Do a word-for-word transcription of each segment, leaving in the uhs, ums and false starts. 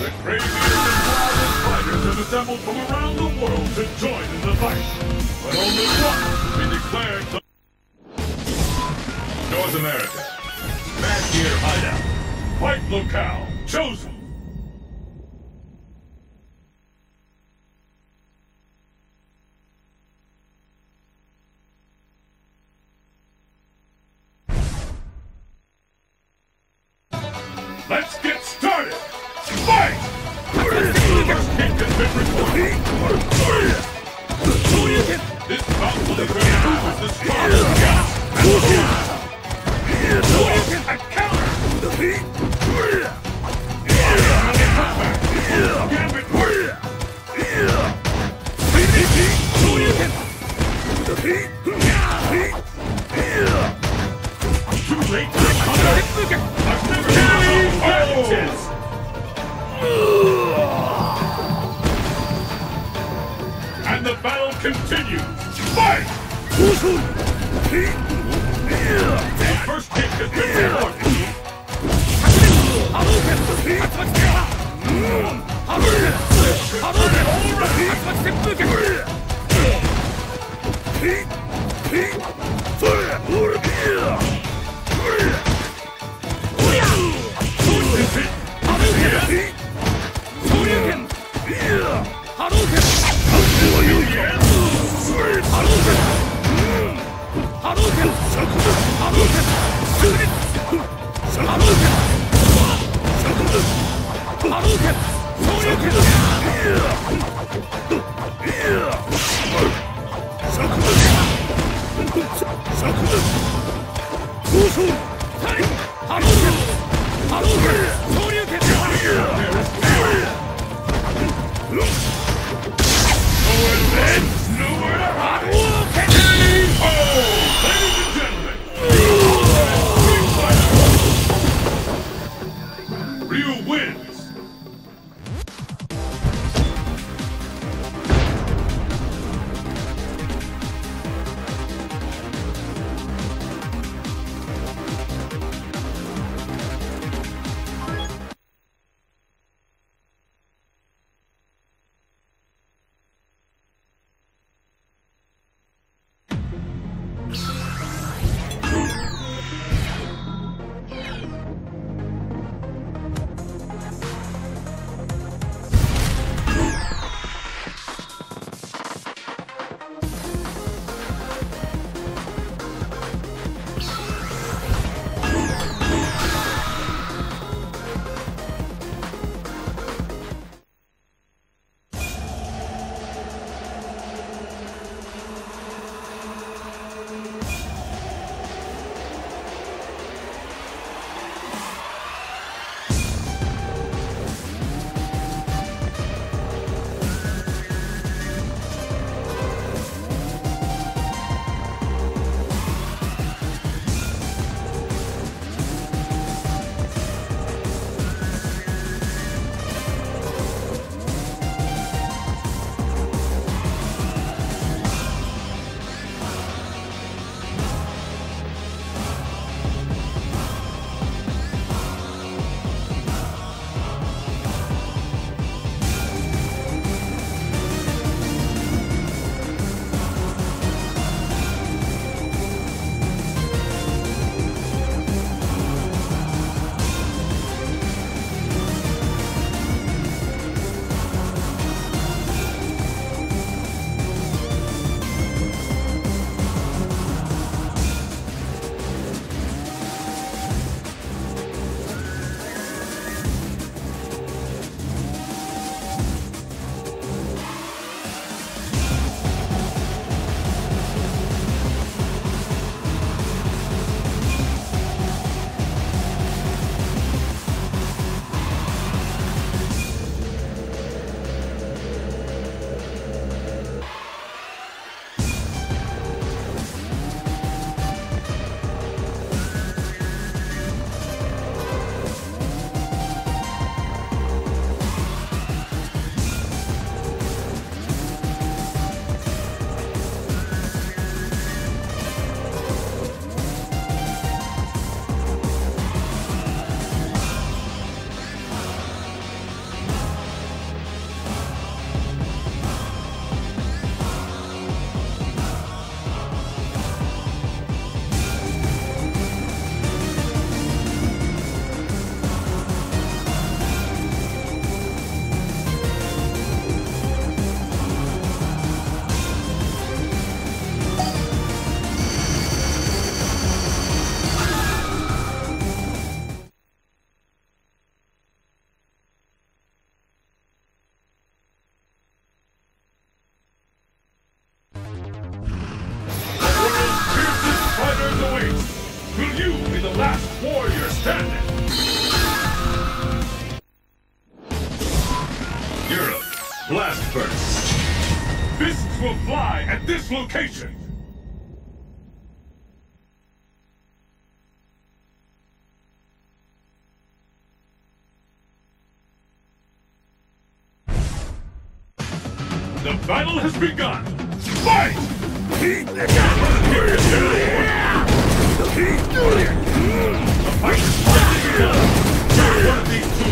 The craziest and wildest fighters have assembled from around the world to join in the fight. But only one will be declared the North America. Bad Gear Hideout. Fight locale chosen. Let's get started! Fight! First kick has been recorded. This bout will determine who is the strongest guy. A counter! Gambit! Too late for the counter! I've never seen so intense! And the battle continues! Fight! The first kick has been recorded. Ryu wins! the last warrior standing. Europe, blast first. Fists will fly at this location. The battle has begun! Fight! The fight is finally begun! One of these two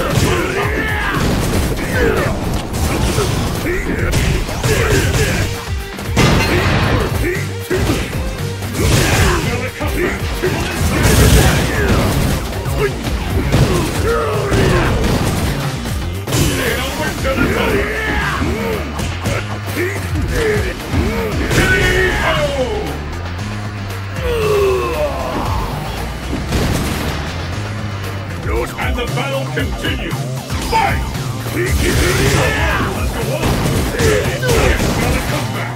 and the battle continues! Fight! Let's go on! It's gonna come back!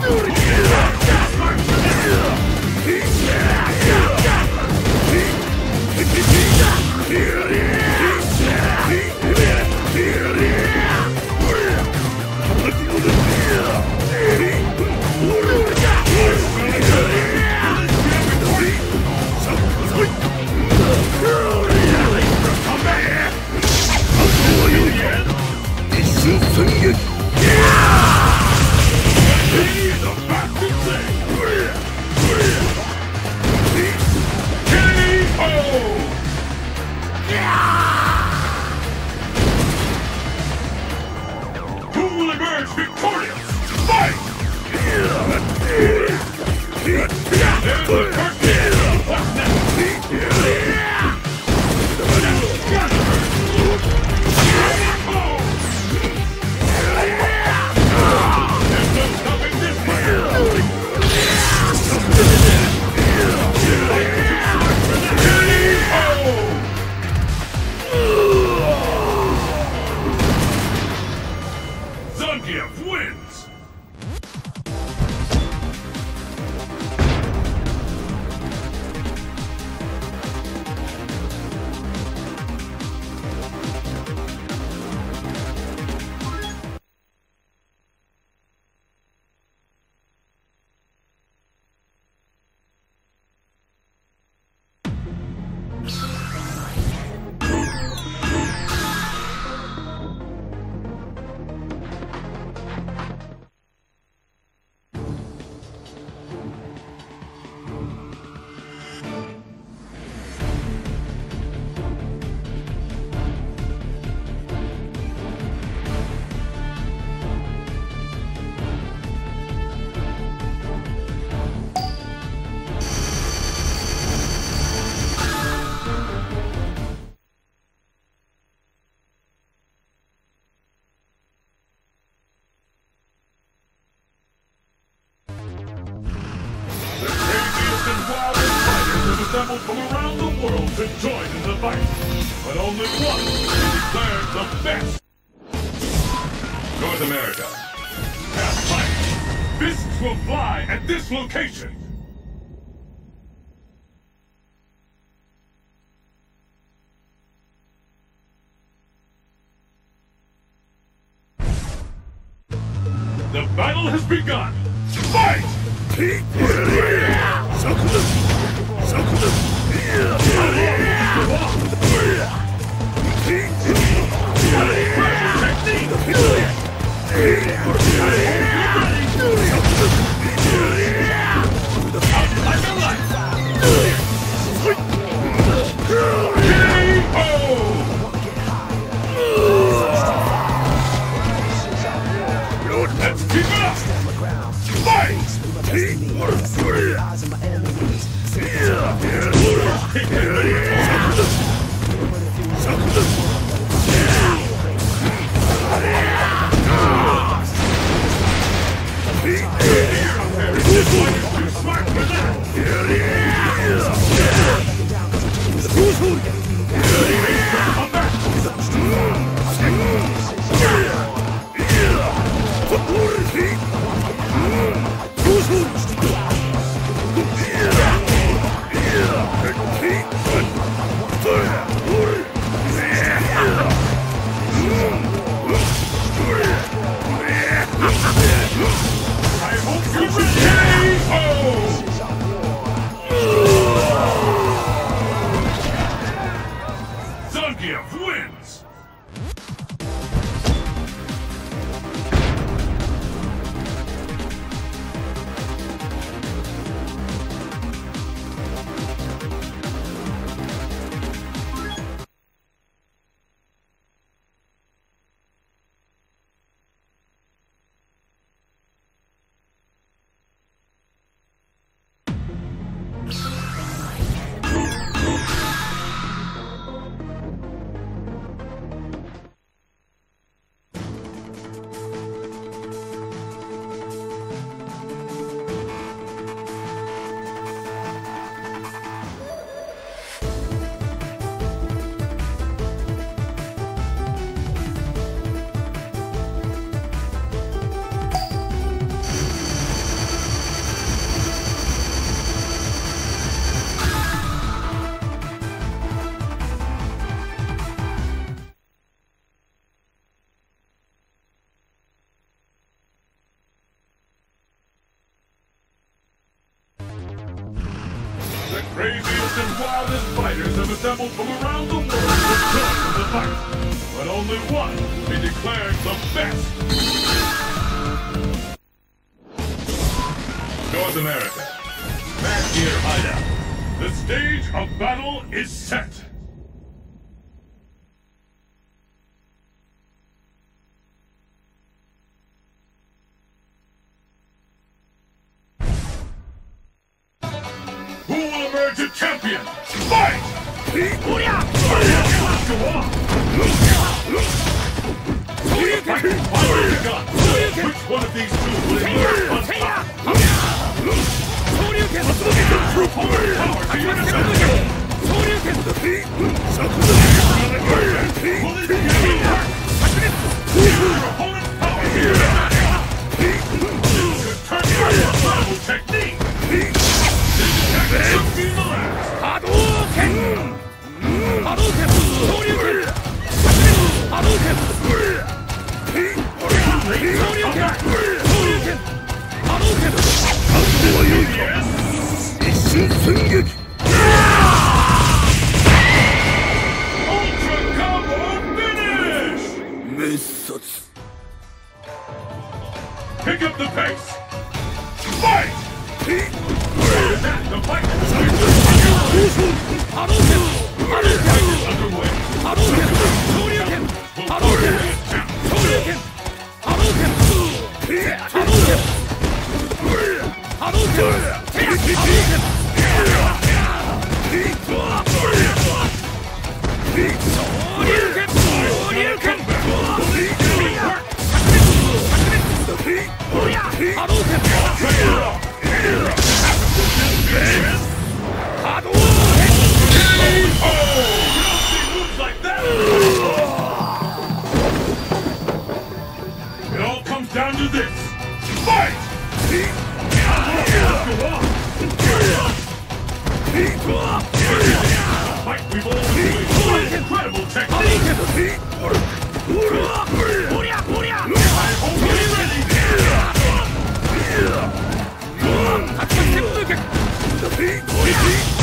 Victorious! Fight! There's the first hit! What's next? There's no stopping this fight! Zangief wins! Assembled from around the world to join in the fight. But only one is declared the best. North America. Have fight. Fists will fly at this location. The battle has begun. Fight! Let's keep it up! Fight! Keep The craziest and wildest fighters have assembled from around the world to join in the fight. But only one will be declared the best. North America. Man Gear Hideout. The stage of battle is set. Who will emerge a champion? Fight! Go on! Which one of these two will emerge on top? Power to your defense! Will it be your opponent's power here? Turn your incredible technique! Should be the last! Hadouken! Hadouken! Shoryuken! Hadouken! Shoryuken! Shoryuken! Hadouken! Yes! Isshin Sengeki! Ultra Combo Finish! Meissatsu! Pick up the pace! Fight! The fight is Hadouken! Hadouken! Underway! Hadouken! Shoryuken! Hadouken! Shoryuken! Hadouken! Hadouken! Hadouken! Hadouken! Shoryuken! Shoryuken! Hadouken! It all comes down to this. Fight! Fight we've all seen. Incredible technique. I'm already ready.